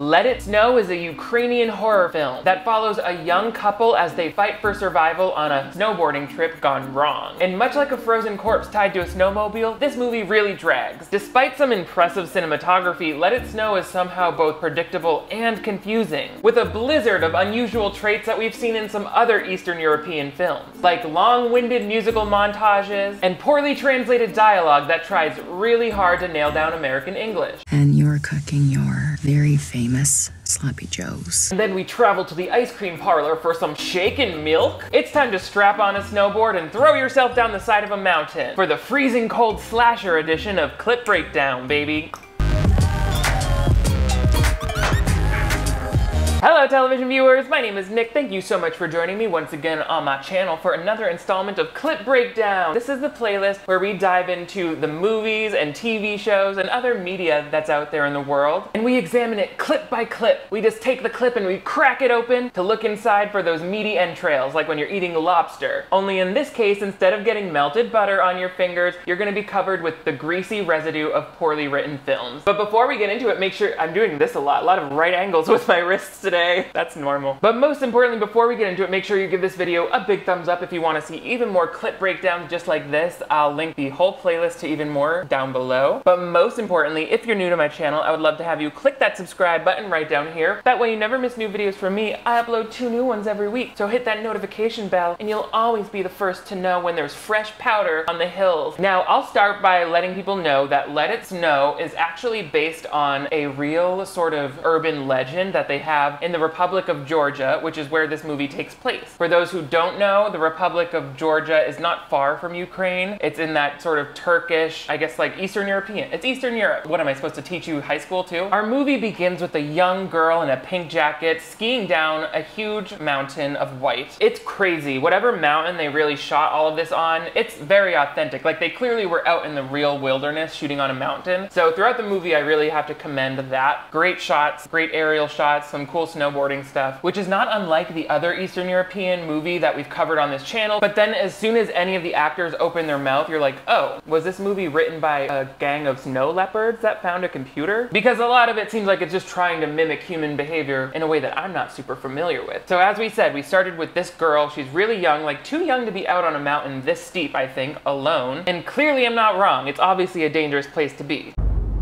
Let It Snow is a Ukrainian horror film that follows a young couple as they fight for survival on a snowboarding trip gone wrong. And much like a frozen corpse tied to a snowmobile, this movie really drags. Despite some impressive cinematography, Let It Snow is somehow both predictable and confusing, with a blizzard of unusual traits that we've seen in some other Eastern European films, like long-winded musical montages and poorly translated dialogue that tries really hard to nail down American English. And you're cooking your very famous Sloppy Joes. And then we travel to the ice cream parlor for some shaken milk. It's time to strap on a snowboard and throw yourself down the side of a mountain for the freezing cold slasher edition of Clip Breakdown, baby. Hello television viewers, my name is Nick. Thank you so much for joining me once again on my channel for another installment of Clip Breakdown. This is the playlist where we dive into the movies and TV shows and other media that's out there in the world, and we examine it clip by clip. We just take the clip and we crack it open to look inside for those meaty entrails, like when you're eating lobster. Only in this case, instead of getting melted butter on your fingers, you're gonna be covered with the greasy residue of poorly written films. But before we get into it, make sure, I'm doing this a lot of right angles with my wrists today. That's normal. But most importantly, before we get into it, make sure you give this video a big thumbs up if you want to see even more clip breakdowns just like this. I'll link the whole playlist to even more down below. But most importantly, if you're new to my channel, I would love to have you click that subscribe button right down here. That way you never miss new videos from me. I upload 2 new ones every week, so hit that notification bell and you'll always be the first to know when there's fresh powder on the hills. Now, I'll start by letting people know that Let It Snow is actually based on a real sort of urban legend that they have in the Republic of Georgia, which is where this movie takes place. For those who don't know, the Republic of Georgia is not far from Ukraine. It's in that sort of Turkish, I guess like Eastern European. It's Eastern Europe. What am I supposed to teach you high school too? Our movie begins with a young girl in a pink jacket skiing down a huge mountain of white. It's crazy. Whatever mountain they really shot all of this on, it's very authentic. Like they clearly were out in the real wilderness shooting on a mountain. So throughout the movie, I really have to commend that. Great shots, great aerial shots, some cool snowboarding stuff, which is not unlike the other Eastern European movie that we've covered on this channel. But then as soon as any of the actors open their mouth, you're like, oh, was this movie written by a gang of snow leopards that found a computer? Because a lot of it seems like it's just trying to mimic human behavior in a way that I'm not super familiar with. So as we said, we started with this girl. She's really young, like too young to be out on a mountain this steep, I think, alone. And clearly I'm not wrong. It's obviously a dangerous place to be.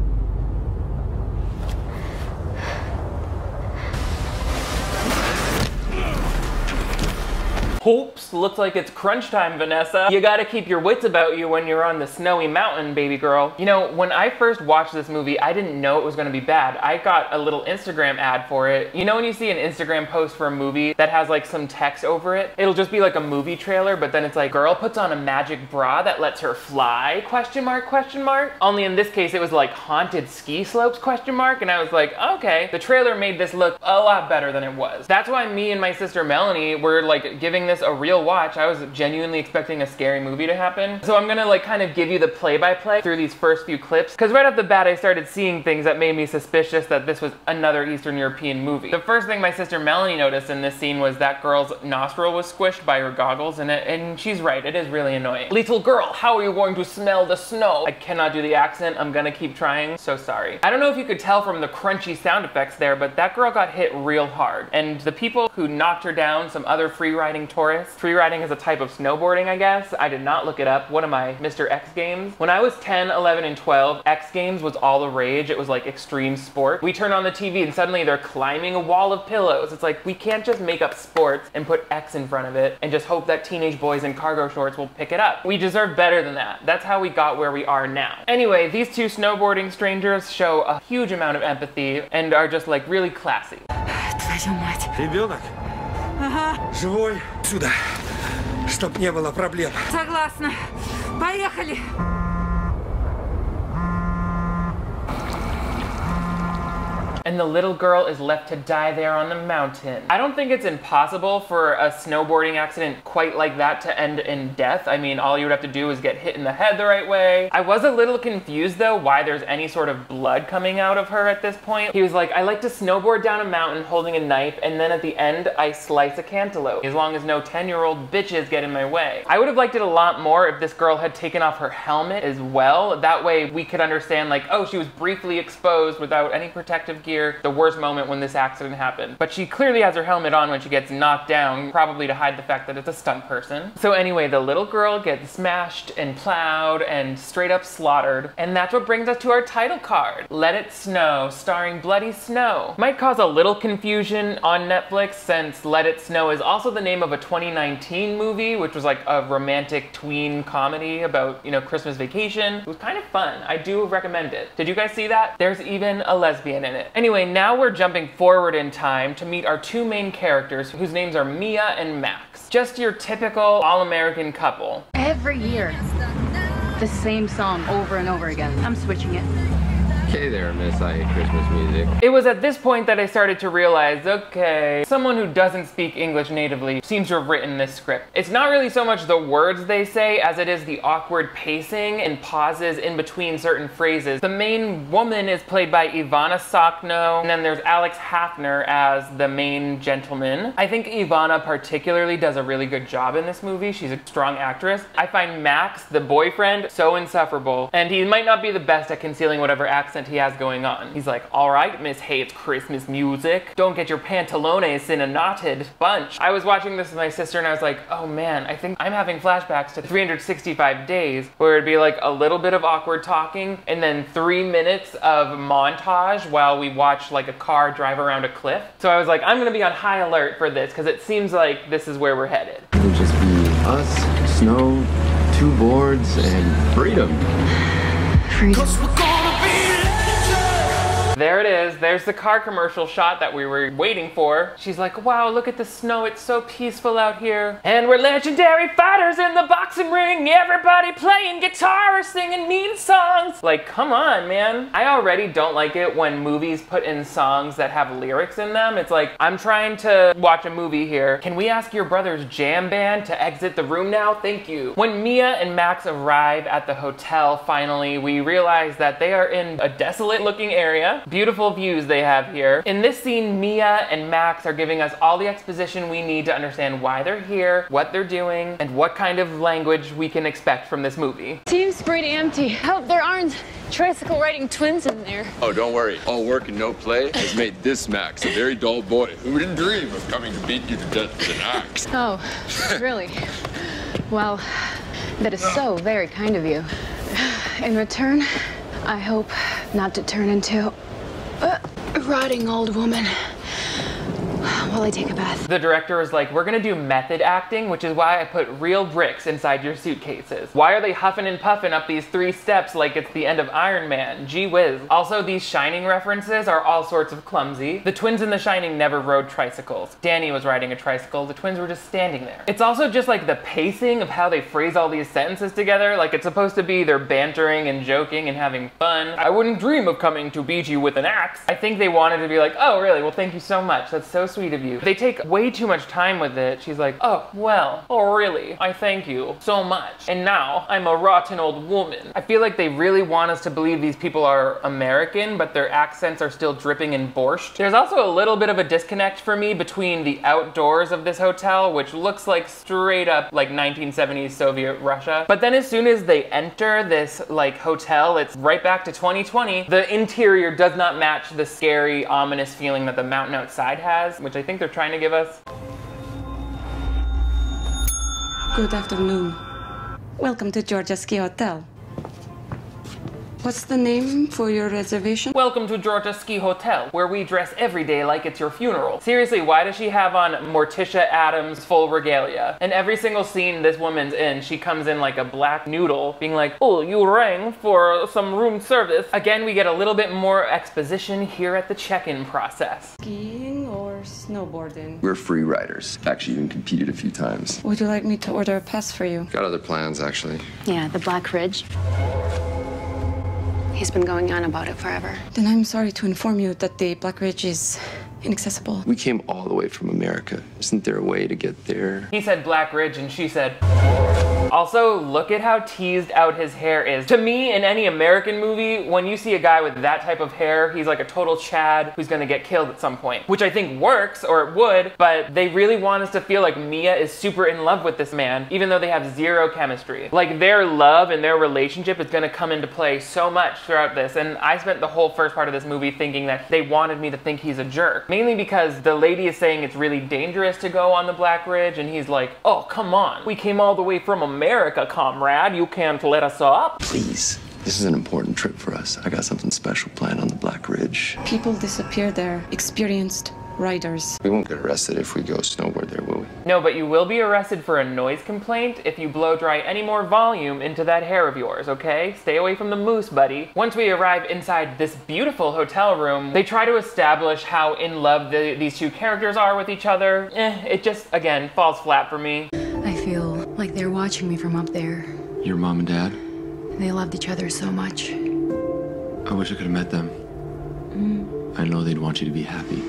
Oops, looks like it's crunch time, Vanessa. You gotta keep your wits about you when you're on the snowy mountain, baby girl. You know, when I first watched this movie, I didn't know it was gonna be bad. I got a little Instagram ad for it. You know when you see an Instagram post for a movie that has like some text over it? It'll just be like a movie trailer, but then it's like, girl puts on a magic bra that lets her fly, question mark, question mark. Only in this case, it was like haunted ski slopes, question mark. And I was like, okay, the trailer made this look a lot better than it was. That's why me and my sister Melanie were like giving this a real watch. I was genuinely expecting a scary movie to happen. So I'm gonna like kind of give you the play-by-play through these first few clips, because right off the bat I started seeing things that made me suspicious that this was another Eastern European movie. The first thing my sister Melanie noticed in this scene was that girl's nostril was squished by her goggles, and she's right, it is really annoying. Little girl, how are you going to smell the snow? I cannot do the accent. I'm gonna keep trying. So sorry. I don't know if you could tell from the crunchy sound effects there, but that girl got hit real hard. And the people who knocked her down, some other free-riding tourists. Free riding is a type of snowboarding, I guess. I did not look it up. What am I, Mr. X Games? When I was 10, 11, and 12, X Games was all the rage. It was like extreme sport. We turn on the TV and suddenly they're climbing a wall of pillows. It's like, we can't just make up sports and put X in front of it and just hope that teenage boys in cargo shorts will pick it up. We deserve better than that. That's how we got where we are now. Anyway, these two snowboarding strangers show a huge amount of empathy and are just like really classy. Твою мать. Ребенок? Ага. Живой? Сюда. Чтоб не было проблем. Согласна. Поехали. And the little girl is left to die there on the mountain. I don't think it's impossible for a snowboarding accident quite like that to end in death. I mean, all you would have to do is get hit in the head the right way. I was a little confused though why there's any sort of blood coming out of her at this point. He was like, I like to snowboard down a mountain holding a knife, and then at the end I slice a cantaloupe, as long as no 10-year-old bitches get in my way. I would have liked it a lot more if this girl had taken off her helmet as well. That way we could understand like, oh, she was briefly exposed without any protective gear. here, the worst moment when this accident happened. But she clearly has her helmet on when she gets knocked down, probably to hide the fact that it's a stunt person. So anyway, the little girl gets smashed and plowed and straight up slaughtered. And that's what brings us to our title card, Let It Snow, starring Bloody Snow. Might cause a little confusion on Netflix since Let It Snow is also the name of a 2019 movie, which was like a romantic tween comedy about, you know, Christmas Vacation. It was kind of fun. I do recommend it. Did you guys see that? There's even a lesbian in it. Anyway, now we're jumping forward in time to meet our two main characters whose names are Mia and Max. Just your typical all-American couple. Every year, the same song over and over again. I'm switching it. Hey there, Miss I Hate Christmas Music. It was at this point that I started to realize, okay, someone who doesn't speak English natively seems to have written this script. It's not really so much the words they say as it is the awkward pacing and pauses in between certain phrases. The main woman is played by Ivana Sakno, and then there's Alex Hafner as the main gentleman. I think Ivana particularly does a really good job in this movie. She's a strong actress. I find Max, the boyfriend, so insufferable, and he might not be the best at concealing whatever accent he has going on. He's like, all right, Miss Hates Christmas Music. Don't get your pantalones in a knotted bunch. I was watching this with my sister and I was like, oh man, I think I'm having flashbacks to 365 days where it'd be like a little bit of awkward talking and then 3 minutes of montage while we watch like a car drive around a cliff. So I was like, I'm gonna be on high alert for this because it seems like this is where we're headed. It'll just be us, snow, 2 boards, and freedom. Freedom. There it is. There's the car commercial shot that we were waiting for. She's like, wow, look at the snow. It's so peaceful out here. And we're legendary fighters in the boxing ring. Everybody playing guitar, singing mean songs. Like, come on, man. I already don't like it when movies put in songs that have lyrics in them. It's like, I'm trying to watch a movie here. Can we ask your brother's jam band to exit the room now? Thank you. When Mia and Max arrive at the hotel, finally, we realize that they are in a desolate looking area. Beautiful views they have here. In this scene, Mia and Max are giving us all the exposition we need to understand why they're here, what they're doing, and what kind of language we can expect from this movie. Seems pretty empty. Hope there aren't tricycle riding twins in there. Oh, don't worry. All work and no play has made this Max a very dull boy who wouldn't dream of coming to beat you to death with an axe. Oh, really? Well, that is so very kind of you. In return, I hope not to turn into a rotting old woman while I take a bath. The director was like, we're gonna do method acting, which is why I put real bricks inside your suitcases. Why are they huffing and puffing up these 3 steps like it's the end of Iron Man? Gee whiz. Also, these Shining references are all sorts of clumsy. The twins in The Shining never rode tricycles. Danny was riding a tricycle, the twins were just standing there. It's also just like the pacing of how they phrase all these sentences together, like it's supposed to be they're bantering and joking and having fun. I wouldn't dream of coming to beat you with an axe. I think they wanted to be like, oh really, well thank you so much, that's so sweet of you. They take way too much time with it. She's like, oh, well, oh really, I thank you so much. And now I'm a rotten old woman. I feel like they really want us to believe these people are American, but their accents are still dripping in borscht. There's also a little bit of a disconnect for me between the outdoors of this hotel, which looks like straight up like 1970s Soviet Russia. But then as soon as they enter this like hotel, it's right back to 2020. The interior does not match the scary, ominous feeling that the mountain outside has, which I think they're trying to give us. Good afternoon. Welcome to Georgia Ski Hotel. What's the name for your reservation? Welcome to Georgia Ski Hotel, where we dress every day like it's your funeral. Seriously, why does she have on Morticia Addams full regalia? In every single scene this woman's in, she comes in like a black noodle, being like, oh, you rang for some room service. Again, we get a little bit more exposition here at the check-in process. Skiing or snowboarding? We're free riders. Actually, even competed a few times. Would you like me to order a pass for you? Got other plans, actually. Yeah, the Black Ridge. He's been going on about it forever. Then I'm sorry to inform you that the Black Ridge is inaccessible. We came all the way from America. Isn't there a way to get there? He said Black Ridge and she said... Also, look at how teased out his hair is. To me, in any American movie, when you see a guy with that type of hair, he's like a total Chad who's gonna get killed at some point, which I think works, or it would, but they really want us to feel like Mia is super in love with this man, even though they have zero chemistry. Like, their love and their relationship is gonna come into play so much throughout this, and I spent the whole first part of this movie thinking that they wanted me to think he's a jerk. Mainly because the lady is saying it's really dangerous to go on the Black Ridge, and he's like, oh, come on. We came all the way from America, comrade. You can't let us up. Please. This is an important trip for us. I got something special planned on the Black Ridge. People disappear there. Experienced riders. We won't get arrested if we go snowboard there, will we? No, but you will be arrested for a noise complaint if you blow dry any more volume into that hair of yours, okay? Stay away from the moose, buddy. Once we arrive inside this beautiful hotel room, they try to establish how in love these two characters are with each other. It just, again, falls flat for me. I feel like they're watching me from up there. Your mom and dad? They loved each other so much. I wish I could have met them. I know they'd want you to be happy.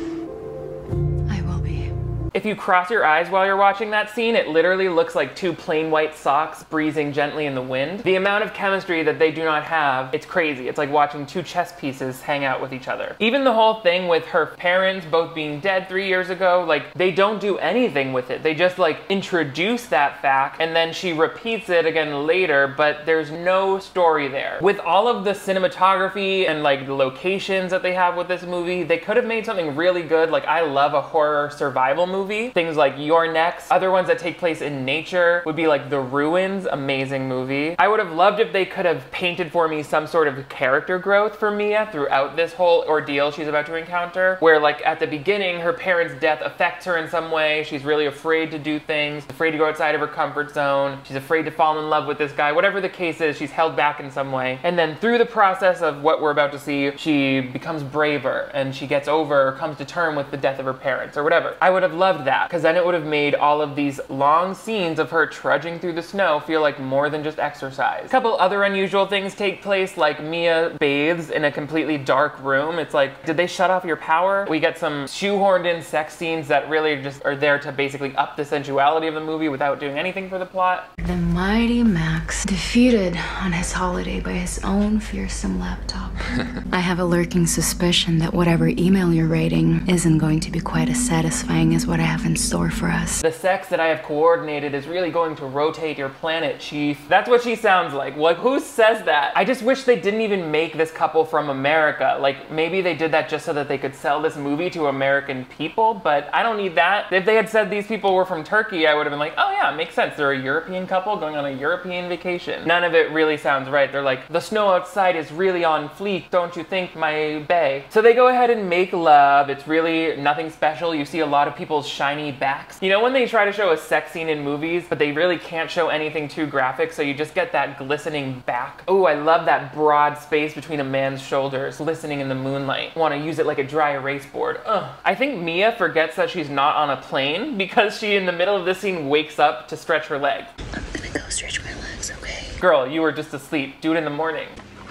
I will be. If you cross your eyes while you're watching that scene, it literally looks like two plain white socks breezing gently in the wind. The amount of chemistry that they do not have, it's crazy. It's like watching two chess pieces hang out with each other. Even the whole thing with her parents both being dead 3 years ago, like, they don't do anything with it. They just like introduce that fact and then she repeats it again later, but there's no story there. With all of the cinematography and like the locations that they have with this movie, they could have made something really good. Like, I love a horror survival movie. Things like You're Next. Other ones that take place in nature would be like The Ruins, amazing movie. I would have loved if they could have painted for me some sort of character growth for Mia throughout this whole ordeal she's about to encounter, where like at the beginning her parents' death affects her in some way. She's really afraid to do things, afraid to go outside of her comfort zone. She's afraid to fall in love with this guy. Whatever the case is, she's held back in some way. And then through the process of what we're about to see, she becomes braver and she gets over or comes to terms with the death of her parents or whatever. I would have loved that, because then it would have made all of these long scenes of her trudging through the snow feel like more than just exercise. A couple other unusual things take place, like Mia bathes in a completely dark room. It's like, did they shut off your power? We get some shoehorned in sex scenes that really just are there to basically up the sensuality of the movie without doing anything for the plot. The mighty Max, defeated on his holiday by his own fearsome laptop. I have a lurking suspicion that whatever email you're writing isn't going to be quite as satisfying as what I have in store for us. The sex that I have coordinated is really going to rotate your planet, Chief. That's what she sounds like. Like, who says that? I just wish they didn't even make this couple from America. Like, maybe they did that just so that they could sell this movie to American people, but I don't need that. If they had said these people were from Turkey, I would have been like, oh yeah, it makes sense. They're a European couple going on a European vacation. None of it really sounds right. They're like, the snow outside is really on fleek, don't you think, my bae? So they go ahead and make love. It's really nothing special. You see a lot of people's shiny backs. You know when they try to show a sex scene in movies, but they really can't show anything too graphic, so you just get that glistening back? Oh, I love that broad space between a man's shoulders, glistening in the moonlight. Want to use it like a dry erase board. Ugh. I think Mia forgets that she's not on a plane because she, in the middle of this scene, wakes up to stretch her leg. I'm gonna go stretch my legs, okay? Girl, you were just asleep. Do it in the morning.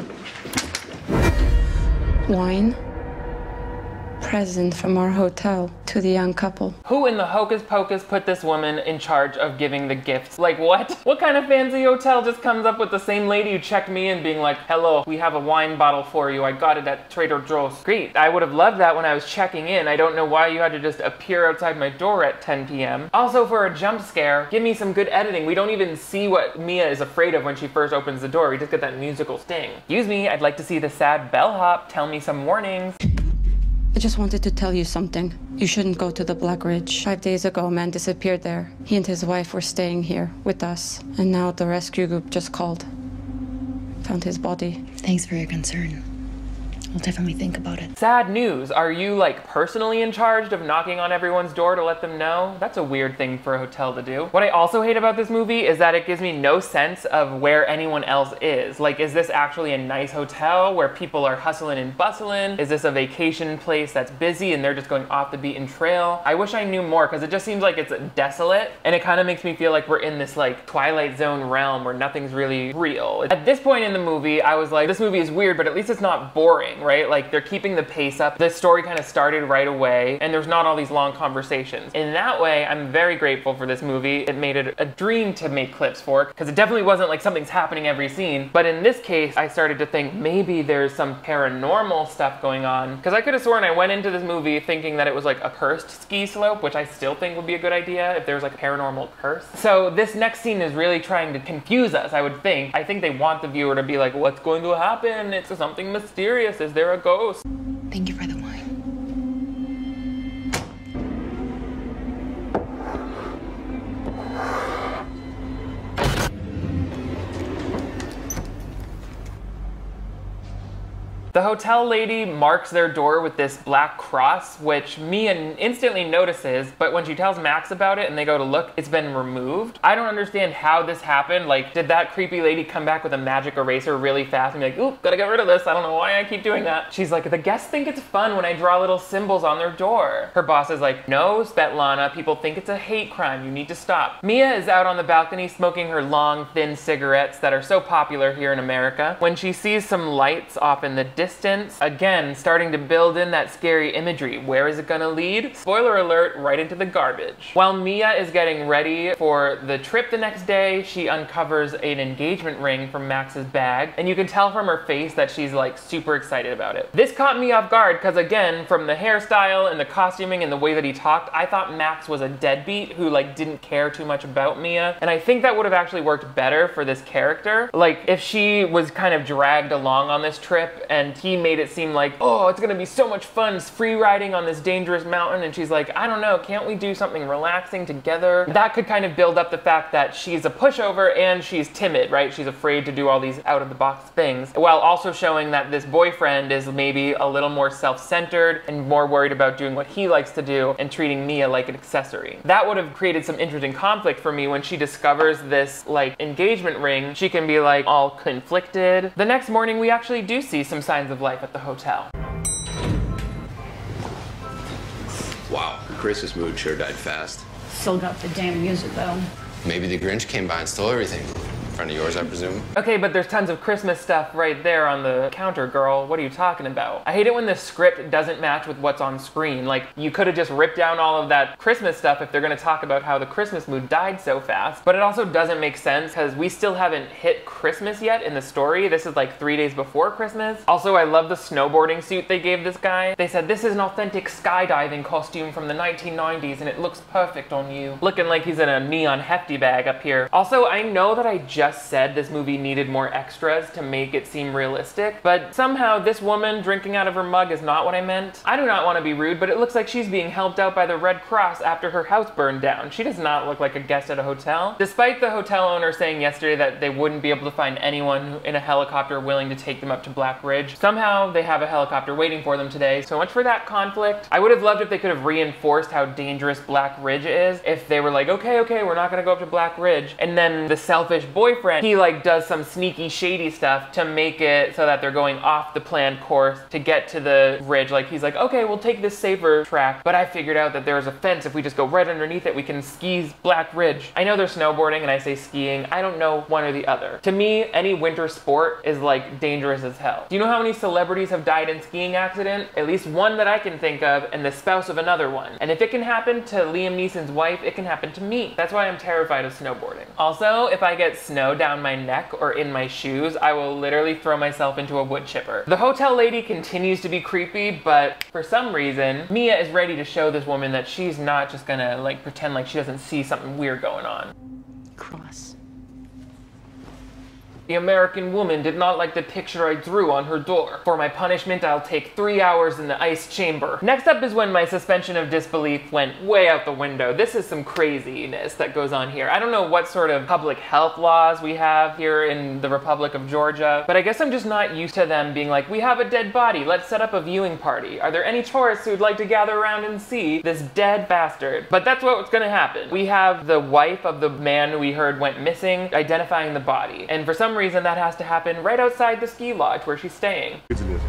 Wine. Present from our hotel to the young couple. Who in the hocus pocus put this woman in charge of giving the gifts? Like, what? What kind of fancy hotel just comes up with the same lady who checked me in being like, hello, we have a wine bottle for you. I got it at Trader Joe's. Great. I would have loved that when I was checking in. I don't know why you had to just appear outside my door at 10 p.m. Also, for a jump scare, give me some good editing. We don't even see what Mia is afraid of when she first opens the door. We just get that musical sting. Excuse me, I'd like to see the sad bellhop tell me some warnings. I just wanted to tell you something. You shouldn't go to the Black Ridge. 5 days ago, a man disappeared there. He and his wife were staying here with us. And now the rescue group just called. Found his body. Thanks for your concern. I'll definitely think about it. Sad news. Are you like personally in charge of knocking on everyone's door to let them know? That's a weird thing for a hotel to do. What I also hate about this movie is that it gives me no sense of where anyone else is. Like, is this actually a nice hotel where people are hustling and bustling? Is this a vacation place that's busy and they're just going off the beaten trail? I wish I knew more, because it just seems like it's desolate, and it kind of makes me feel like we're in this like Twilight Zone realm where nothing's really real. At this point in the movie, I was like, this movie is weird, but at least it's not boring. flowing, right? Like they're keeping the pace up. The story kind of started right away and there's not all these long conversations. In that way, I'm very grateful for this movie. It made it a dream to make clips for, because it definitely wasn't like something's happening every scene. But in this case, I started to think maybe there's some paranormal stuff going on, because I could have sworn I went into this movie thinking that it was like a cursed ski slope, which I still think would be a good idea if there's like a paranormal curse. So this next scene is really trying to confuse us, I would think. I think they want the viewer to be like, what's going to happen? It's something mysterious. Is there a ghost? Thank you for the wine. The hotel lady marks their door with this black cross, which Mia instantly notices, but when she tells Max about it and they go to look, it's been removed. I don't understand how this happened. Like, did that creepy lady come back with a magic eraser really fast and be like, oop, gotta get rid of this. I don't know why I keep doing that. She's like, the guests think it's fun when I draw little symbols on their door. Her boss is like, no, Svetlana, people think it's a hate crime. You need to stop. Mia is out on the balcony smoking her long, thin cigarettes that are so popular here in America when she sees some lights off in the distance, again starting to build in that scary imagery. Where is it gonna lead? Spoiler alert, right into the garbage. While Mia is getting ready for the trip the next day, she uncovers an engagement ring from Max's bag, and you can tell from her face that she's like super excited about it. This caught me off guard because again, from the hairstyle and the costuming and the way that he talked, I thought Max was a deadbeat who like didn't care too much about Mia, and I think that would have actually worked better for this character. Like if she was kind of dragged along on this trip and he made it seem like, oh, it's gonna be so much fun free riding on this dangerous mountain, and she's like, I don't know, can't we do something relaxing together? That could kind of build up the fact that she's a pushover and she's timid, right? She's afraid to do all these out of the box things, while also showing that this boyfriend is maybe a little more self-centered and more worried about doing what he likes to do and treating Mia like an accessory. That would have created some interesting conflict for me when she discovers this like engagement ring. She can be like all conflicted. The next morning we actually do see some signs of life at the hotel. Wow, the Christmas mood sure died fast. Still got the damn music though. Maybe the Grinch came by and stole everything. Friend of yours, I presume? Okay, but there's tons of Christmas stuff right there on the counter, girl. What are you talking about? I hate it when the script doesn't match with what's on screen. Like, you could have just ripped down all of that Christmas stuff if they're gonna talk about how the Christmas mood died so fast. But it also doesn't make sense because we still haven't hit Christmas yet in the story. This is like 3 days before Christmas. Also, I love the snowboarding suit they gave this guy. They said, this is an authentic skydiving costume from the 1990s and it looks perfect on you. Looking like he's in a neon hefty bag up here. Also, I know that I just said this movie needed more extras to make it seem realistic, but somehow this woman drinking out of her mug is not what I meant. I do not want to be rude, but it looks like she's being helped out by the Red Cross after her house burned down. She does not look like a guest at a hotel. Despite the hotel owner saying yesterday that they wouldn't be able to find anyone in a helicopter willing to take them up to Black Ridge, somehow they have a helicopter waiting for them today. So much for that conflict. I would have loved if they could have reinforced how dangerous Black Ridge is. If they were like, okay, we're not gonna go up to Black Ridge. And then the selfish boyfriend, he like does some sneaky shady stuff to make it so that they're going off the planned course to get to the ridge. Like he's like, okay, we'll take this safer track, but I figured out that there's a fence. If we just go right underneath it, we can ski Black Ridge. I know they're snowboarding and I say skiing. I don't know one or the other. To me, any winter sport is like dangerous as hell. Do you know how many celebrities have died in skiing accident? At least one that I can think of, and the spouse of another one. And if it can happen to Liam Neeson's wife, it can happen to me. That's why I'm terrified of snowboarding. Also, if I get snow down my neck or in my shoes, I will literally throw myself into a wood chipper. The hotel lady continues to be creepy, but for some reason, Mia is ready to show this woman that she's not just gonna like pretend like she doesn't see something weird going on. Cross. The American woman did not like the picture I drew on her door. For my punishment, I'll take 3 hours in the ice chamber. Next up is when my suspension of disbelief went way out the window. This is some craziness that goes on here. I don't know what sort of public health laws we have here in the Republic of Georgia, but I guess I'm just not used to them being like, we have a dead body, let's set up a viewing party. Are there any tourists who'd like to gather around and see this dead bastard? But that's what's gonna happen. We have the wife of the man we heard went missing, identifying the body. And for some reason that has to happen right outside the ski lodge where she's staying.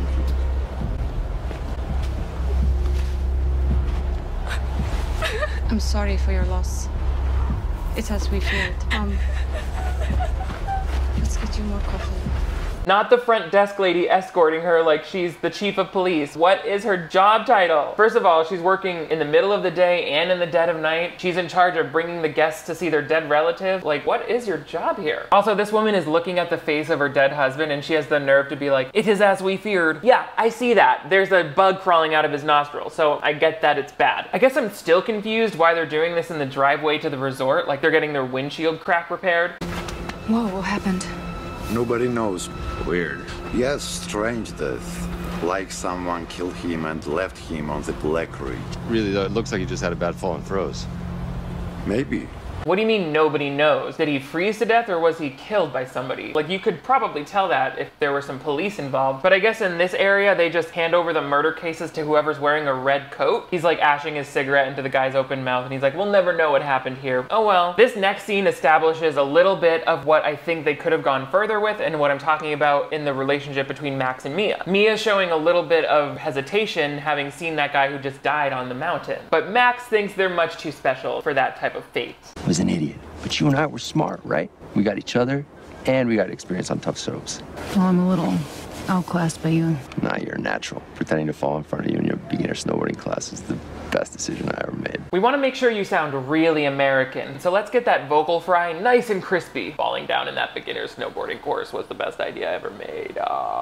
I'm sorry for your loss. It's as we feared. Let's get you more coffee. not the front desk lady escorting her like she's the chief of police. What is her job title? First of all, she's working in the middle of the day and in the dead of night. She's in charge of bringing the guests to see their dead relative. Like, what is your job here? Also, this woman is looking at the face of her dead husband and she has the nerve to be like, it is as we feared. Yeah, I see that. There's a bug crawling out of his nostril, so I get that it's bad. I guess I'm still confused why they're doing this in the driveway to the resort, like they're getting their windshield crack repaired. Whoa, what happened? Nobody knows. Weird. Yes, strange death. Like someone killed him and left him on the Black Ridge. Really, though, it looks like he just had a bad fall and froze. Maybe. What do you mean nobody knows? Did he freeze to death or was he killed by somebody? Like, you could probably tell that if there were some police involved. But I guess in this area, they just hand over the murder cases to whoever's wearing a red coat. He's like ashing his cigarette into the guy's open mouth and he's like, we'll never know what happened here. Oh well. This next scene establishes a little bit of what I think they could have gone further with and what I'm talking about in the relationship between Max and Mia. Mia's showing a little bit of hesitation having seen that guy who just died on the mountain. But Max thinks they're much too special for that type of fate. Was an idiot, but you and I were smart, right? We got each other, and we got experience on tough soaps. Well, I'm a little outclassed by you. Nah, you're a natural. Pretending to fall in front of you in your beginner snowboarding class is the best decision I ever made. We want to make sure you sound really American, so let's get that vocal fry nice and crispy. Falling down in that beginner snowboarding course was the best idea I ever made.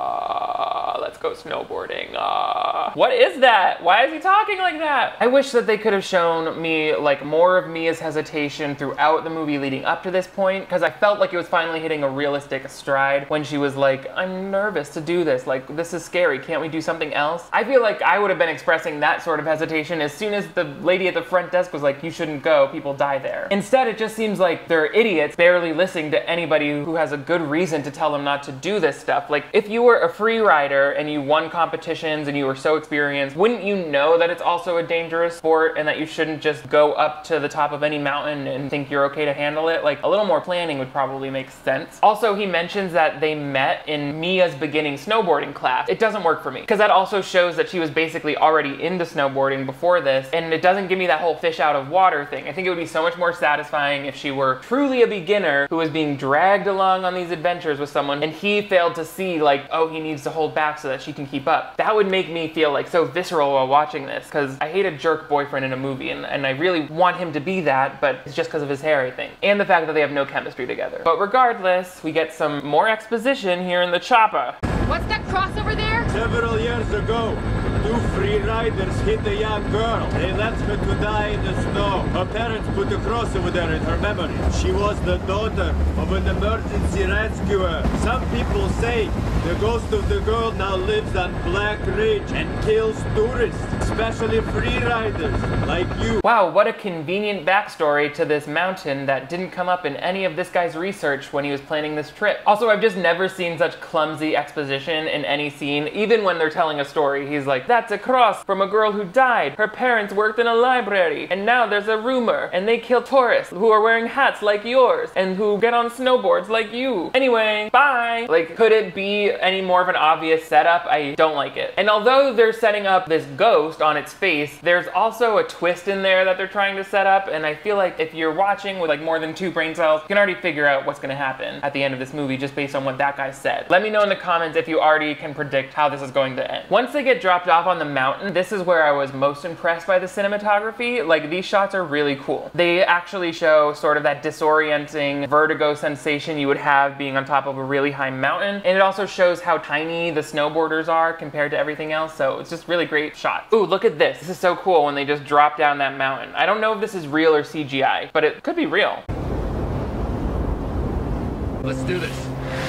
Let's go snowboarding. What is that? Why is he talking like that? I wish that they could have shown me like more of Mia's hesitation throughout the movie leading up to this point, because I felt like it was finally hitting a realistic stride when she was like, I'm nervous to do this. Like, this is scary. Can't we do something else? I feel like I would have been expressing that sort of hesitation as soon as the lady at the front desk was like, you shouldn't go, people die there. Instead, it just seems like they're idiots barely listening to anybody who has a good reason to tell them not to do this stuff. Like, if you were a free rider and you won competitions and you were so experienced, wouldn't you know that it's also a dangerous sport and that you shouldn't just go up to the top of any mountain and think you're okay to handle it? Like, a little more planning would probably make sense. Also, he mentions that they met in Mia's beginning snowboarding class. It doesn't work for me, because that also shows that she was basically already into snowboarding before this, and it doesn't give me that whole fish out of water thing. I think it would be so much more satisfying if she were truly a beginner who was being dragged along on these adventures with someone and he failed to see like, oh, he needs to hold back so that she can keep up. That would make me feel like so visceral while watching this, because I hate a jerk boyfriend in a movie and I really want him to be that, but it's just because of his hair, I think. And the fact that they have no chemistry together. But regardless, we get some more exposition here in the chopper. What's that cross over there? Several years ago, two free riders hit a young girl. They left her to die in the snow. Her parents put a cross over there in her memory. She was the daughter of an emergency rescuer. Some people say the ghost of the girl now lives on Black Ridge and kills tourists, especially free riders like you. Wow, what a convenient backstory to this mountain that didn't come up in any of this guy's research when he was planning this trip. Also, I've just never seen such clumsy exposition in any scene. Even when they're telling a story, he's like, that's a cross from a girl who died. Her parents worked in a library, and now there's a rumor, and they kill tourists who are wearing hats like yours, and who get on snowboards like you. Anyway, bye. Like, could it be any more of an obvious setup? I don't like it. And although they're setting up this ghost on its face, there's also a twist in there that they're trying to set up, and I feel like if you're watching with like more than 2 brain cells, you can already figure out what's gonna happen at the end of this movie just based on what that guy said. Let me know in the comments if you already can predict how this is going to end. Once they get dropped off on the mountain, this is where I was most impressed by the cinematography. Like, these shots are really cool. They actually show sort of that disorienting vertigo sensation you would have being on top of a really high mountain, and it also shows how tiny the snowboarders are compared to everything else, so it's just really great shot. Ooh, look at this. This is so cool when they just drop down that mountain. I don't know if this is real or CGI, but it could be real. Let's do this.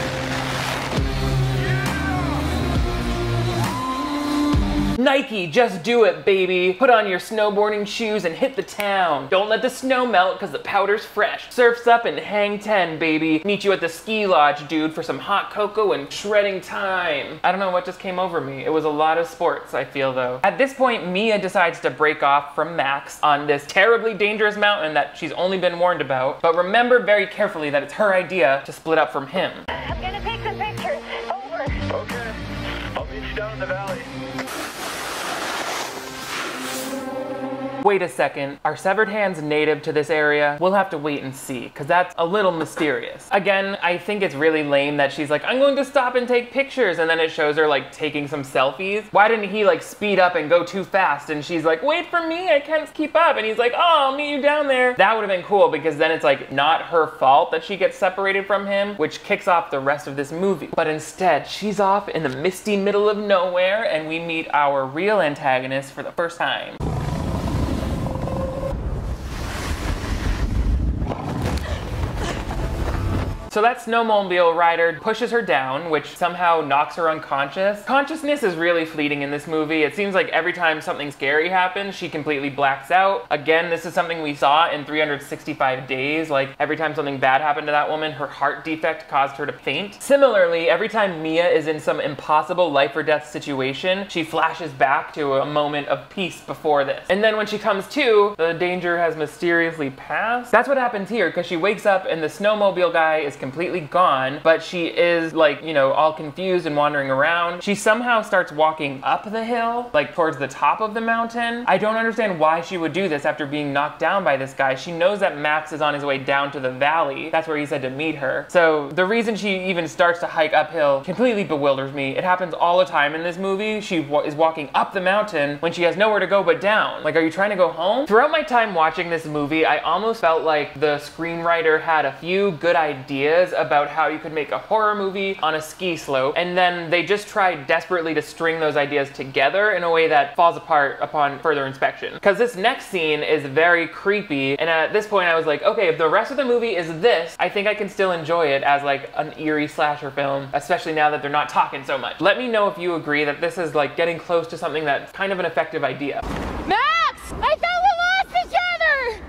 Nike, just do it, baby. Put on your snowboarding shoes and hit the town. Don't let the snow melt because the powder's fresh. Surf's up and hang 10, baby. Meet you at the ski lodge, dude, for some hot cocoa and shredding time. I don't know what just came over me. It was a lot of sports, I feel, though. At this point, Mia decides to break off from Max on this terribly dangerous mountain that she's only been warned about. But remember very carefully that it's her idea to split up from him. I'm gonna take some pictures. Over. Okay. I'll meet you down in the valley. again? Wait a second, are severed hands native to this area? We'll have to wait and see, because that's a little mysterious. Again, I think it's really lame that she's like, I'm going to stop and take pictures, and then it shows her like taking some selfies. Why didn't he like speed up and go too fast? And she's like, wait for me, I can't keep up. And he's like, oh, I'll meet you down there. That would have been cool, because then it's like not her fault that she gets separated from him, which kicks off the rest of this movie. But instead, she's off in the misty middle of nowhere, and we meet our real antagonist for the first time. So that snowmobile rider pushes her down, which somehow knocks her unconscious. Consciousness is really fleeting in this movie. It seems like every time something scary happens, she completely blacks out. Again, this is something we saw in 365 Days. Like, every time something bad happened to that woman, her heart defect caused her to faint. Similarly, every time Mia is in some impossible life or death situation, she flashes back to a moment of peace before this. And then when she comes to, the danger has mysteriously passed. That's what happens here, because she wakes up and the snowmobile guy is completely gone, but she is like, you know, all confused and wandering around. She somehow starts walking up the hill, like towards the top of the mountain. I don't understand why she would do this after being knocked down by this guy. She knows that Max is on his way down to the valley. That's where he said to meet her. So the reason she even starts to hike uphill completely bewilders me. It happens all the time in this movie. She is walking up the mountain when she has nowhere to go but down. Like, are you trying to go home? Throughout my time watching this movie, I almost felt like the screenwriter had a few good ideas about how you could make a horror movie on a ski slope, and then they just tried desperately to string those ideas together in a way that falls apart upon further inspection. Because this next scene is very creepy, and at this point I was like, okay, if the rest of the movie is this, I think I can still enjoy it as like an eerie slasher film, especially now that they're not talking so much. Let me know if you agree that this is like getting close to something that's kind of an effective idea. Max! I thought we lost each other!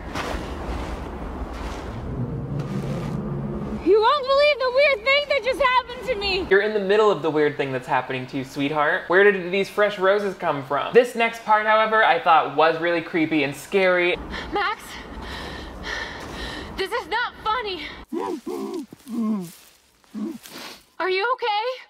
You won't believe the weird thing that just happened to me! You're in the middle of the weird thing that's happening to you, sweetheart. Where did these fresh roses come from? This next part, however, I thought was really creepy and scary. Max, this is not funny. Are you okay?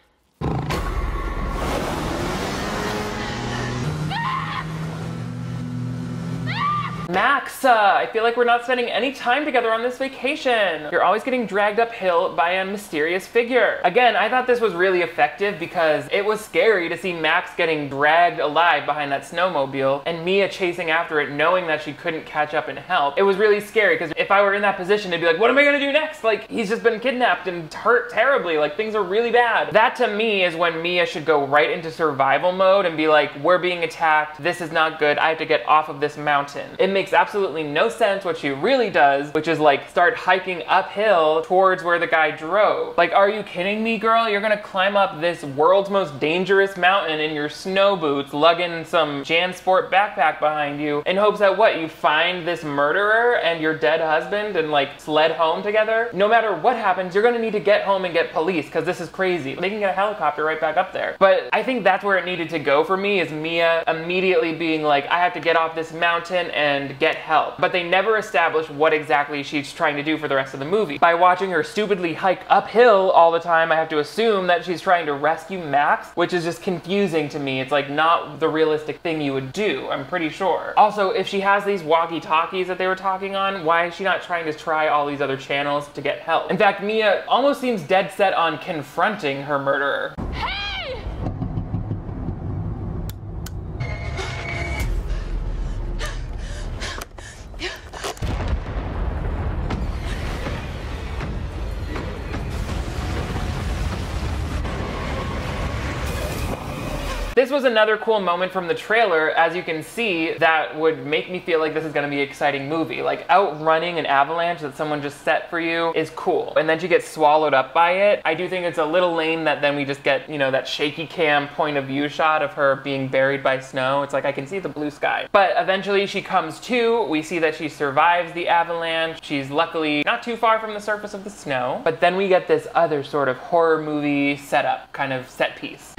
Max, I feel like we're not spending any time together on this vacation. You're always getting dragged uphill by a mysterious figure. Again, I thought this was really effective because it was scary to see Max getting dragged alive behind that snowmobile and Mia chasing after it knowing that she couldn't catch up and help. It was really scary because if I were in that position, it'd be like, what am I gonna do next? Like, he's just been kidnapped and hurt terribly. Like, things are really bad. That to me is when Mia should go right into survival mode and be like, we're being attacked. This is not good. I have to get off of this mountain. It makes absolutely no sense what she really does, which is like start hiking uphill towards where the guy drove. Like, are you kidding me, girl? You're gonna climb up this world's most dangerous mountain in your snow boots, lugging some JanSport backpack behind you, in hopes that what, you find this murderer and your dead husband and like sled home together? No matter what happens, you're gonna need to get home and get police, because this is crazy. They can get a helicopter right back up there. But I think that's where it needed to go for me, is Mia immediately being like, I have to get off this mountain and get help. But they never establish what exactly she's trying to do for the rest of the movie. By watching her stupidly hike uphill all the time, I have to assume that she's trying to rescue Max, which is just confusing to me. It's like not the realistic thing you would do, I'm pretty sure. Also, if she has these walkie-talkies that they were talking on, why is she not trying to try all these other channels to get help? In fact, Mia almost seems dead set on confronting her murderer. This was another cool moment from the trailer, as you can see, that would make me feel like this is gonna be an exciting movie. Like, outrunning an avalanche that someone just set for you is cool. And then she gets swallowed up by it. I do think it's a little lame that then we just get, you know, that shaky cam point of view shot of her being buried by snow. It's like, I can see the blue sky. But eventually she comes to, we see that she survives the avalanche. She's luckily not too far from the surface of the snow. But then we get this other sort of horror movie setup, kind of set piece.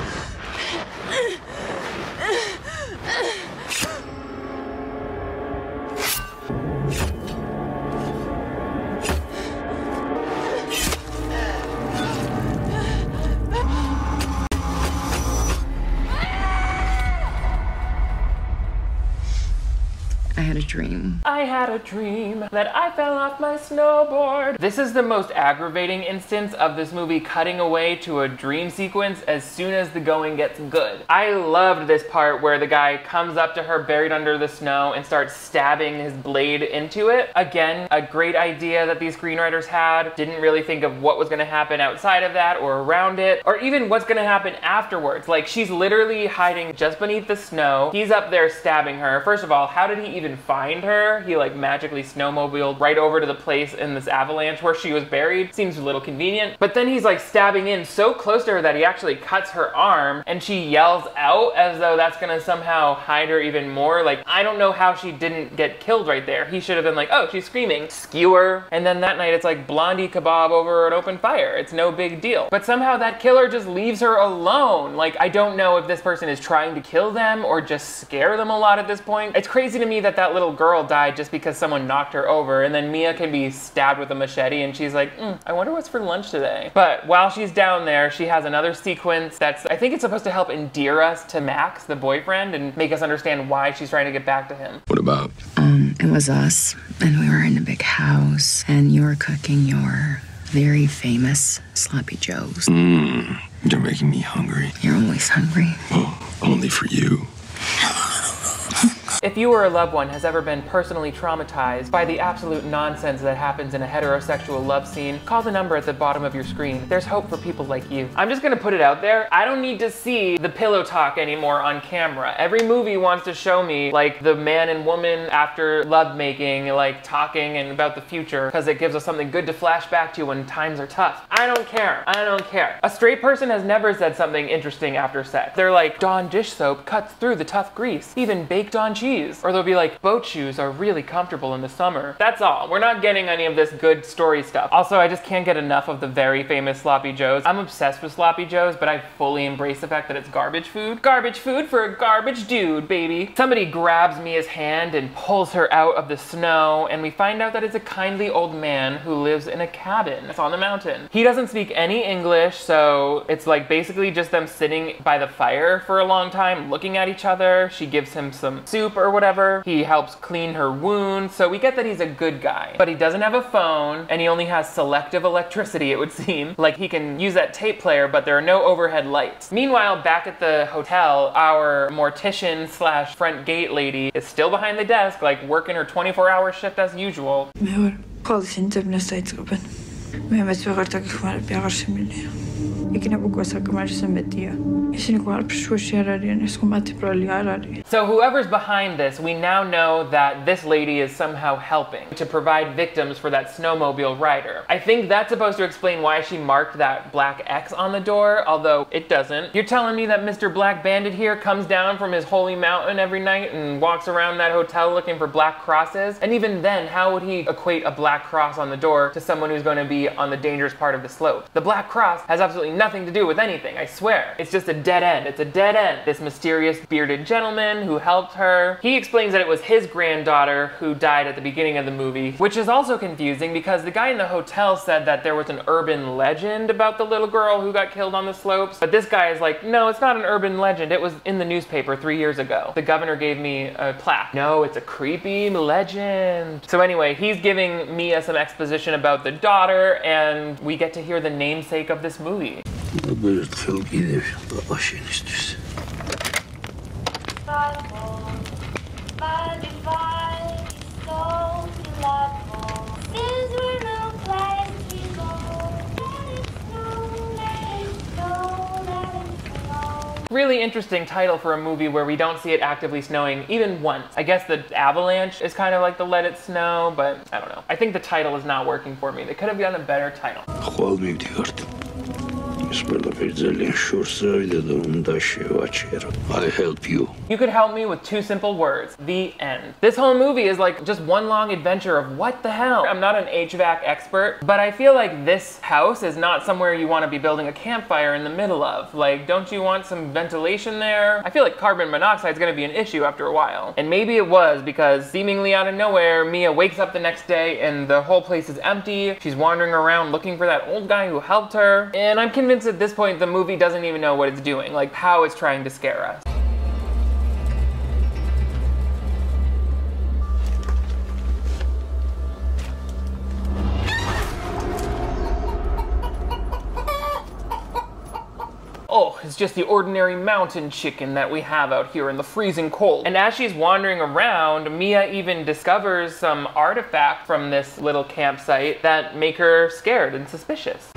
I had a dream. I had a dream that I fell off my snowboard. This is the most aggravating instance of this movie cutting away to a dream sequence as soon as the going gets good. I loved this part where the guy comes up to her buried under the snow and starts stabbing his blade into it. Again, a great idea that these screenwriters had. Didn't really think of what was gonna happen outside of that or around it, or even what's gonna happen afterwards. Like, she's literally hiding just beneath the snow. He's up there stabbing her. First of all, how did he even find her? He like magically snowmobiled right over to the place in this avalanche where she was buried. Seems a little convenient. But then he's like stabbing in so close to her that he actually cuts her arm, and she yells out as though that's gonna somehow hide her even more. Like, I don't know how she didn't get killed right there. He should have been like, oh, she's screaming, skewer. And then that night it's like blondie kebab over an open fire. It's no big deal. But somehow that killer just leaves her alone. Like, I don't know if this person is trying to kill them or just scare them a lot at this point. It's crazy to me that that little girl died just because someone knocked her over, and then Mia can be stabbed with a machete and she's like, I wonder what's for lunch today. But while she's down there, she has another sequence that's, I think it's supposed to help endear us to Max, the boyfriend, and make us understand why she's trying to get back to him. What about? It was us, and we were in a big house, and you were cooking your very famous sloppy joes. You're making me hungry. You're always hungry. Oh, only for you. If you or a loved one has ever been personally traumatized by the absolute nonsense that happens in a heterosexual love scene, call the number at the bottom of your screen. There's hope for people like you. I'm just gonna put it out there. I don't need to see the pillow talk anymore on camera. Every movie wants to show me like the man and woman after love making, like talking and about the future, because it gives us something good to flash back to when times are tough. I don't care. I don't care. A straight person has never said something interesting after sex. They're like, Dawn dish soap cuts through the tough grease, even baked on cheese. Or they'll be like, boat shoes are really comfortable in the summer. That's all. We're not getting any of this good story stuff. Also, I just can't get enough of the very famous sloppy joes. I'm obsessed with sloppy joes, but I fully embrace the fact that it's garbage food. Garbage food for a garbage dude, baby. Somebody grabs Mia's hand and pulls her out of the snow, and we find out that it's a kindly old man who lives in a cabin that's on the mountain. He doesn't speak any English, so it's like basically just them sitting by the fire for a long time looking at each other. She gives him some soup or whatever. He helps clean her wounds, so we get that he's a good guy. But he doesn't have a phone, and he only has selective electricity, it would seem. Like, he can use that tape player, but there are no overhead lights. Meanwhile, back at the hotel, our mortician slash front gate lady is still behind the desk, like working her 24-hour shift as usual. So whoever's behind this, we now know that this lady is somehow helping to provide victims for that snowmobile rider. I think that's supposed to explain why she marked that black X on the door, although it doesn't. You're telling me that Mr. Black Bandit here comes down from his holy mountain every night and walks around that hotel looking for black crosses? And even then, how would he equate a black cross on the door to someone who's going to be on the dangerous part of the slope? The black cross has absolutely nothing to do with anything, I swear. It's just a dead end. It's a dead end. This mysterious bearded gentleman who helped her, he explains that it was his granddaughter who died at the beginning of the movie, which is also confusing because the guy in the hotel said that there was an urban legend about the little girl who got killed on the slopes, but this guy is like, no, it's not an urban legend. It was in the newspaper 3 years ago. The governor gave me a plaque. No, it's a creepy legend. So anyway, he's giving Mia some exposition about the daughter, and we get to hear the namesake of this movie. Really interesting title for a movie where we don't see it actively snowing even once. I guess the avalanche is kind of like the Let It Snow, but I don't know. I think the title is not working for me. They could have done a better title. I help you. You could help me with 2 simple words. The end. This whole movie is like just one long adventure of what the hell. I'm not an HVAC expert, but I feel like this house is not somewhere you want to be building a campfire in the middle of. Like, don't you want some ventilation there? I feel like carbon monoxide is going to be an issue after a while. And maybe it was, because seemingly out of nowhere, Mia wakes up the next day and the whole place is empty. She's wandering around looking for that old guy who helped her. And I'm convinced at this point the movie doesn't even know what it's doing, like how it's trying to scare us. just the ordinary mountain chicken that we have out here in the freezing cold. And as she's wandering around, Mia even discovers some artifact from this little campsite that make her scared and suspicious.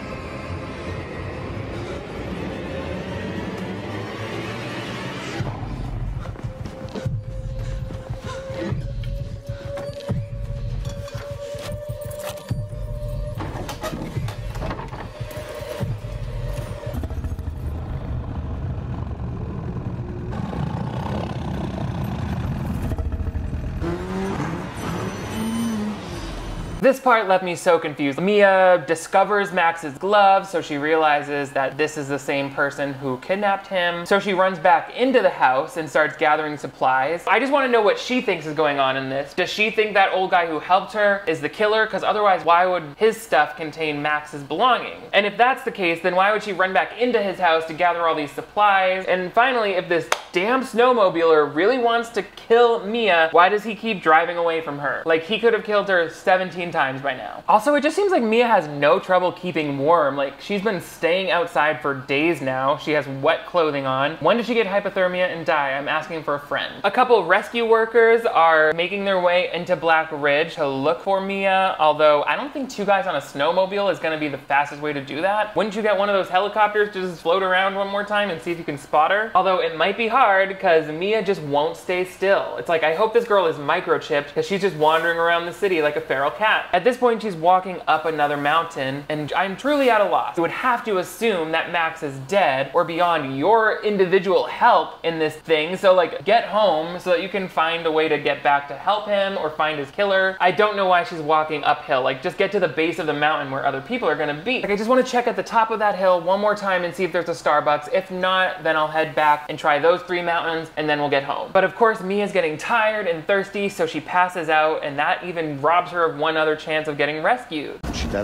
This part left me so confused. Mia discovers Max's glove, so she realizes that this is the same person who kidnapped him. So she runs back into the house and starts gathering supplies. I just want to know what she thinks is going on in this. Does she think that old guy who helped her is the killer? Because otherwise, why would his stuff contain Max's belongings? And if that's the case, then why would she run back into his house to gather all these supplies? And finally, if this damn snowmobiler really wants to kill Mia, why does he keep driving away from her? Like, he could have killed her 17 times by now. Also, it just seems like Mia has no trouble keeping warm. Like, she's been staying outside for days now. She has wet clothing on. When did she get hypothermia and die? I'm asking for a friend. A couple rescue workers are making their way into Black Ridge to look for Mia, although I don't think two guys on a snowmobile is gonna be the fastest way to do that. Wouldn't you get one of those helicopters to just float around one more time and see if you can spot her? Although it might be hard because Mia just won't stay still. It's like, I hope this girl is microchipped because she's just wandering around the city like a feral cat. At this point, she's walking up another mountain, and I'm truly at a loss. You would have to assume that Max is dead or beyond your individual help in this thing. So like, get home so that you can find a way to get back to help him or find his killer. I don't know why she's walking uphill. Like, just get to the base of the mountain where other people are gonna be. Like, I just want to check at the top of that hill one more time and see if there's a Starbucks. If not, then I'll head back and try those 3 mountains and then we'll get home. But of course, Mia's getting tired and thirsty, so she passes out, and that even robs her of one other chance of getting rescued.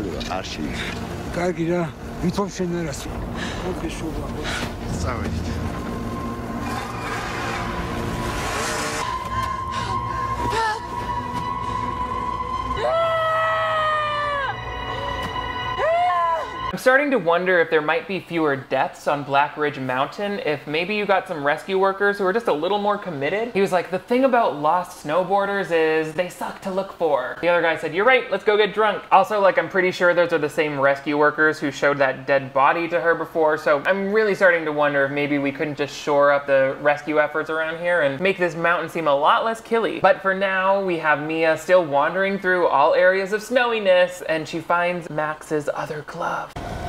I'm starting to wonder if there might be fewer deaths on Black Ridge Mountain, if maybe you got some rescue workers who are just a little more committed. He was like, the thing about lost snowboarders is they suck to look for. The other guy said, you're right, let's go get drunk. Also, like, I'm pretty sure those are the same rescue workers who showed that dead body to her before, so I'm really starting to wonder if maybe we couldn't just shore up the rescue efforts around here and make this mountain seem a lot less killy. But for now, we have Mia still wandering through all areas of snowiness, and she finds Max's other glove.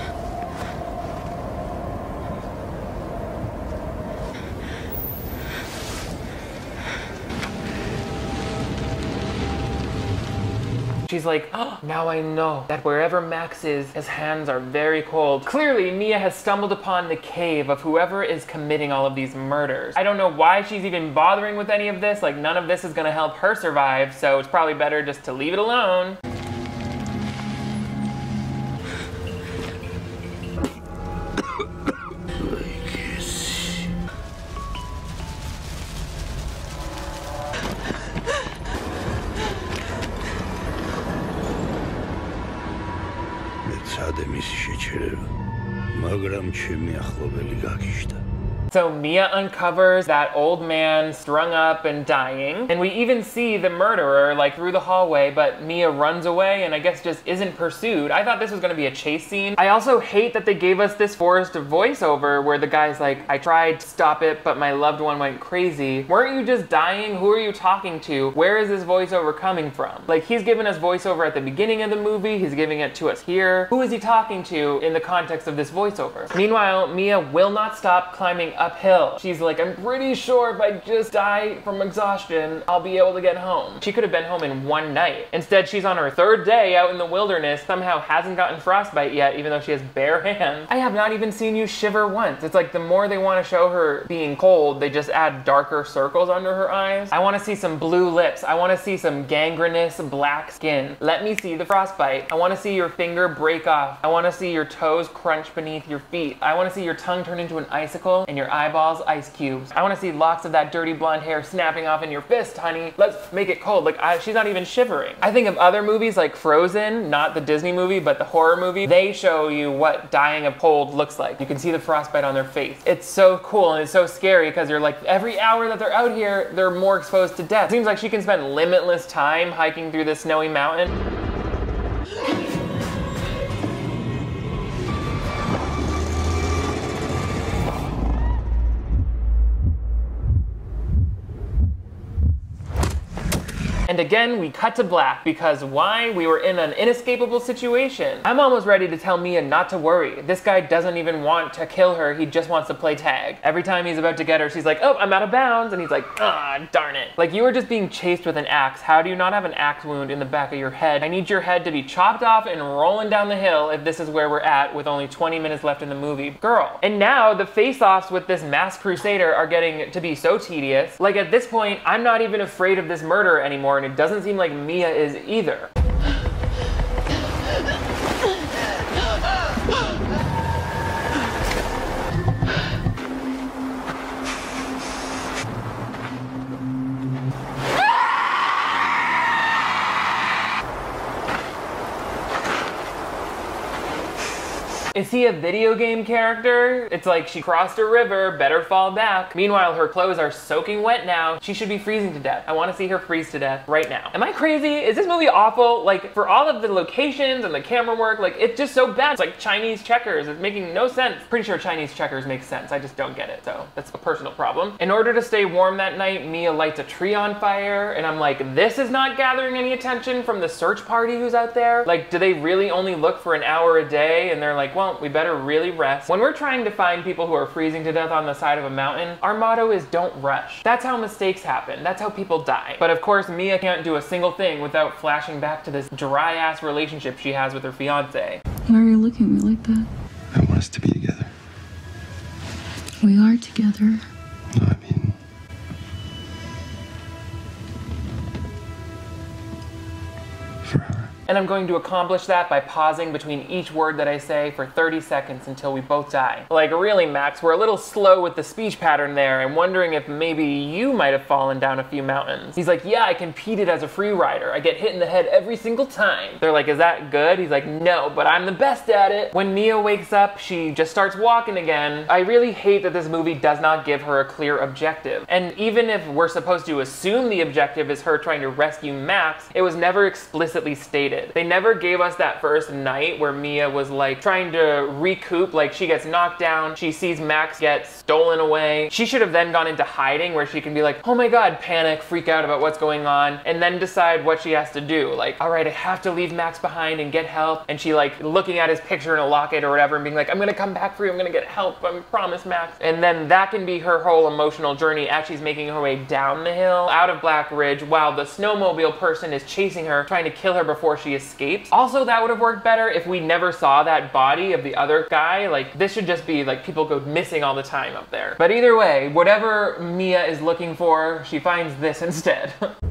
She's like, oh, now I know that wherever Max is, his hands are very cold. Clearly, Mia has stumbled upon the cave of whoever is committing all of these murders. I don't know why she's even bothering with any of this. Like, none of this is gonna help her survive, so it's probably better just to leave it alone. So Mia uncovers that old man strung up and dying, and we even see the murderer like through the hallway, but Mia runs away and I guess just isn't pursued. I thought this was gonna be a chase scene. I also hate that they gave us this forced voiceover where the guy's like, I tried to stop it, but my loved one went crazy. Weren't you just dying? Who are you talking to? Where is this voiceover coming from? Like, he's given us voiceover at the beginning of the movie, he's giving it to us here. Who is he talking to in the context of this voiceover? Meanwhile, Mia will not stop climbing uphill. She's like, I'm pretty sure if I just die from exhaustion, I'll be able to get home. She could have been home in one night. Instead, she's on her 3rd day out in the wilderness, somehow hasn't gotten frostbite yet, even though she has bare hands. I have not even seen you shiver once. It's like the more they want to show her being cold, they just add darker circles under her eyes. I want to see some blue lips. I want to see some gangrenous black skin. Let me see the frostbite. I want to see your finger break off. I want to see your toes crunch beneath your feet. I want to see your tongue turn into an icicle and your your eyeballs ice cubes. I want to see locks of that dirty blonde hair snapping off in your fist, honey. Let's make it cold. Like, she's not even shivering. I think of other movies like Frozen, not the Disney movie, but the horror movie. They show you what dying of cold looks like. You can see the frostbite on their face. It's so cool and it's so scary because you're like, every hour that they're out here, they're more exposed to death. It seems like she can spend limitless time hiking through this snowy mountain. And again, we cut to black because why? We were in an inescapable situation. I'm almost ready to tell Mia not to worry. This guy doesn't even want to kill her. He just wants to play tag. Every time he's about to get her, she's like, oh, I'm out of bounds. And he's like, ah, darn it. Like, you were just being chased with an axe. How do you not have an axe wound in the back of your head? I need your head to be chopped off and rolling down the hill if this is where we're at with only 20 minutes left in the movie. Girl. And now the face-offs with this masked crusader are getting to be so tedious. Like, at this point, I'm not even afraid of this murder anymore. And it doesn't seem like Mia is either. Is he a video game character? It's like she crossed a river, better fall back. Meanwhile, her clothes are soaking wet now. She should be freezing to death. I want to see her freeze to death right now. Am I crazy? Is this movie awful? Like, for all of the locations and the camera work, like, it's just so bad. It's like Chinese checkers. It's making no sense. Pretty sure Chinese checkers makes sense. I just don't get it. So that's a personal problem. In order to stay warm that night, Mia lights a tree on fire. And I'm like, this is not gathering any attention from the search party who's out there. Like, do they really only look for an hour a day? And they're like, well, we better really rest. When we're trying to find people who are freezing to death on the side of a mountain, our motto is don't rush. That's how mistakes happen. That's how people die. But of course, Mia can't do a single thing without flashing back to this dry-ass relationship she has with her fiance. Why are you looking at me like that? I want us to be together. We are together. No, I mean... forever. And I'm going to accomplish that by pausing between each word that I say for 30 seconds until we both die. Like, really, Max, we're a little slow with the speech pattern there. I'm wondering if maybe you might have fallen down a few mountains. He's like, yeah, I competed as a free rider. I get hit in the head every single time. They're like, is that good? He's like, no, but I'm the best at it. When Mia wakes up, she just starts walking again. I really hate that this movie does not give her a clear objective. And even if we're supposed to assume the objective is her trying to rescue Max, it was never explicitly stated. They never gave us that first night where Mia was like trying to recoup, like she gets knocked down, she sees Max get stolen away. She should have then gone into hiding where she can be like, oh my god, panic, freak out about what's going on, and then decide what she has to do. Like, all right, I have to leave Max behind and get help. And she like looking at his picture in a locket or whatever and being like, I'm gonna come back for you, I'm gonna get help, I promise, Max. And then that can be her whole emotional journey as she's making her way down the hill, out of Black Ridge, while the snowmobile person is chasing her, trying to kill her before she escapes. Also, that would have worked better if we never saw that body of the other guy. Like, this should just be like people go missing all the time up there. But either way, whatever Mia is looking for, she finds this instead.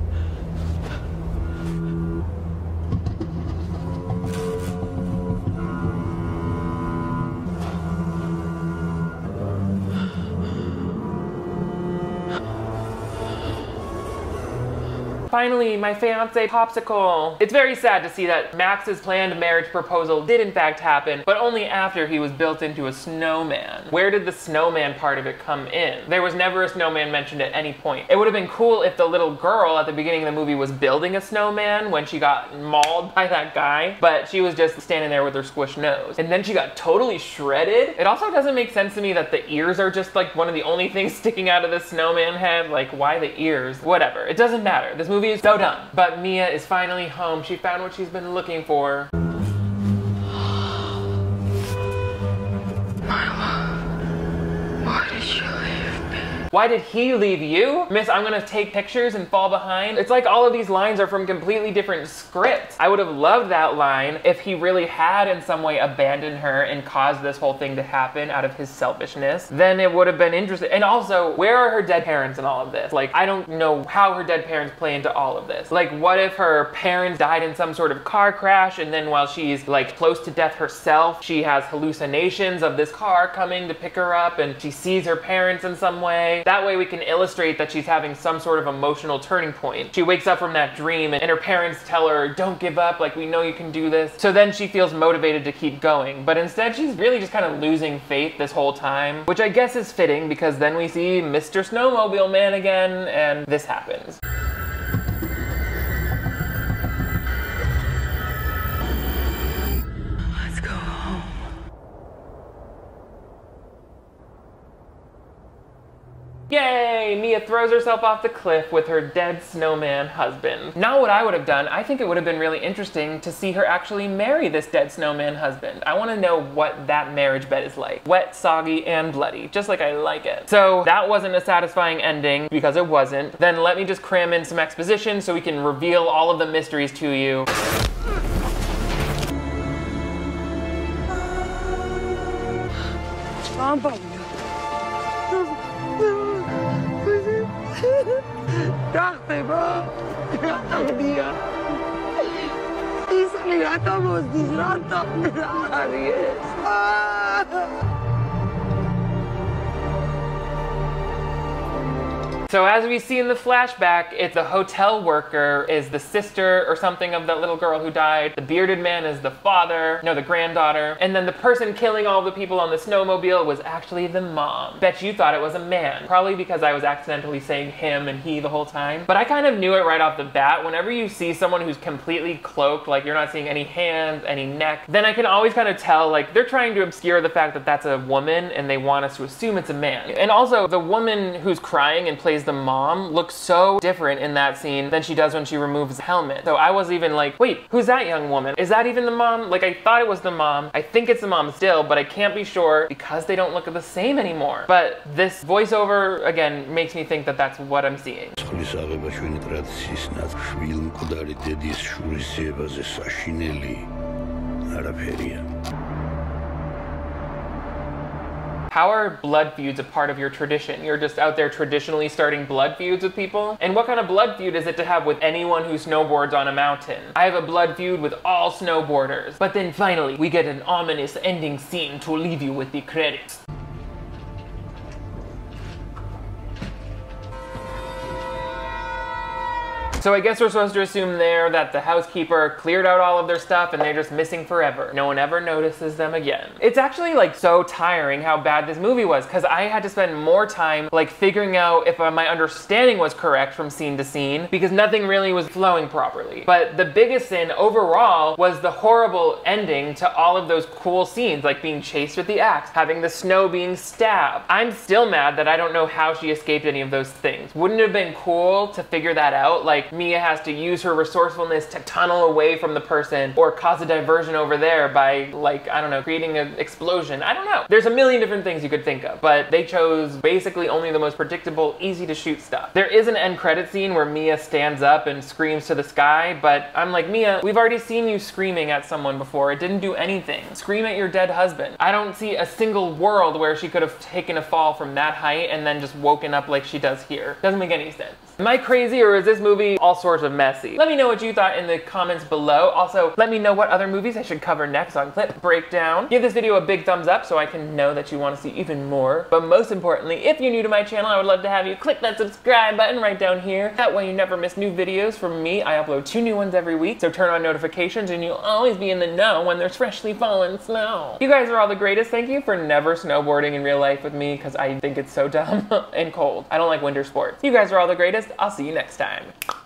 Finally, my fiance Popsicle. It's very sad to see that Max's planned marriage proposal did in fact happen, but only after he was built into a snowman. Where did the snowman part of it come in? There was never a snowman mentioned at any point. It would have been cool if the little girl at the beginning of the movie was building a snowman when she got mauled by that guy, but she was just standing there with her squished nose. And then she got totally shredded. It also doesn't make sense to me that the ears are just like one of the only things sticking out of the snowman head. Like, why the ears? Whatever, it doesn't matter. This movie is so dumb. But Mia is finally home. She found what she's been looking for. My love, why did you leave me? Why did he leave you? Miss, I'm gonna take pictures and fall behind. It's like all of these lines are from completely different scripts. I would have loved that line if he really had in some way abandoned her and caused this whole thing to happen out of his selfishness. Then it would have been interesting. And also, where are her dead parents in all of this? Like, I don't know how her dead parents play into all of this. Like, what if her parents died in some sort of car crash, and then while she's like close to death herself, she has hallucinations of this car coming to pick her up and she sees her parents in some way. That way we can illustrate that she's having some sort of emotional turning point. She wakes up from that dream and her parents tell her, don't give up, like, we know you can do this. So then she feels motivated to keep going. But instead she's really just kind of losing faith this whole time, which I guess is fitting because then we see Mr. Snowmobile Man again and this happens. Let's go home. Yay! Mia throws herself off the cliff with her dead snowman husband. Not what I would have done. I think it would have been really interesting to see her actually marry this dead snowman husband. I want to know what that marriage bed is like. Wet, soggy, and bloody, just like I like it. So that wasn't a satisfying ending because it wasn't. Then let me just cram in some exposition so we can reveal all of the mysteries to you. So as we see in the flashback, it's the hotel worker is the sister or something of that little girl who died. The bearded man is the father, no, the granddaughter. And then the person killing all the people on the snowmobile was actually the mom. Bet you thought it was a man. Probably because I was accidentally saying him and he the whole time. But I kind of knew it right off the bat. Whenever you see someone who's completely cloaked, like you're not seeing any hands, any neck, then I can always kind of tell, like, they're trying to obscure the fact that that's a woman and they want us to assume it's a man. And also, the woman who's crying and plays the mom looks so different in that scene than she does when she removes the helmet. So I was even like, wait, who's that young woman? Is that even the mom? Like, I thought it was the mom. I think it's the mom still, but I can't be sure because they don't look the same anymore. But this voiceover, again, makes me think that that's what I'm seeing. How are blood feuds a part of your tradition? You're just out there traditionally starting blood feuds with people? And what kind of blood feud is it to have with anyone who snowboards on a mountain? I have a blood feud with all snowboarders. But then finally, we get an ominous ending scene to leave you with the credits. So I guess we're supposed to assume there that the housekeeper cleared out all of their stuff and they're just missing forever. No one ever notices them again. It's actually like so tiring how bad this movie was because I had to spend more time like figuring out if my understanding was correct from scene to scene because nothing really was flowing properly. But the biggest sin overall was the horrible ending to all of those cool scenes, like being chased with the axe, having the snow being stabbed. I'm still mad that I don't know how she escaped any of those things. Wouldn't it have been cool to figure that out? Like, Mia has to use her resourcefulness to tunnel away from the person or cause a diversion over there by, like, I don't know, creating an explosion. I don't know. There's a million different things you could think of, but they chose basically only the most predictable, easy to shoot stuff. There is an end credit scene where Mia stands up and screams to the sky, but I'm like, Mia, we've already seen you screaming at someone before. It didn't do anything. Scream at your dead husband. I don't see a single world where she could have taken a fall from that height and then just woken up like she does here. Doesn't make any sense. Am I crazy or is this movie all sorts of messy? Let me know what you thought in the comments below. Also, let me know what other movies I should cover next on Clip Breakdown. Give this video a big thumbs up so I can know that you want to see even more. But most importantly, if you're new to my channel, I would love to have you click that subscribe button right down here. That way you never miss new videos from me. I upload 2 new ones every week, so turn on notifications and you'll always be in the know when there's freshly fallen snow. You guys are all the greatest. Thank you for never snowboarding in real life with me because I think it's so dumb and cold. I don't like winter sports. You guys are all the greatest. I'll see you next time.